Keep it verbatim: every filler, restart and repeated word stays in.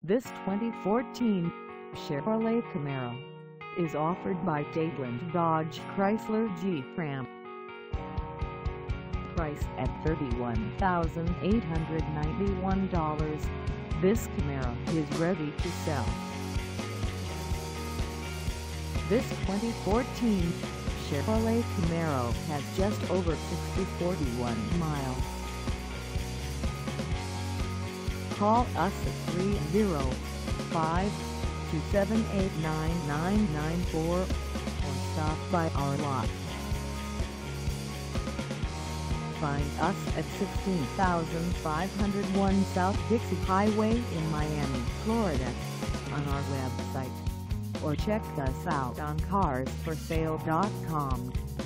This twenty fourteen Chevrolet Camaro is offered by Dadeland Dodge Chrysler Jeep Ram. Priced at thirty-one thousand eight hundred ninety-one dollars, this Camaro is ready to sell. This twenty fourteen Chevrolet Camaro has just over six thousand forty-one miles. Call us at three zero five, two seven eight, nine nine nine four or stop by our lot. Find us at sixteen thousand five hundred one South Dixie Highway in Miami, Florida, on our website, or check us out on cars for sale dot com.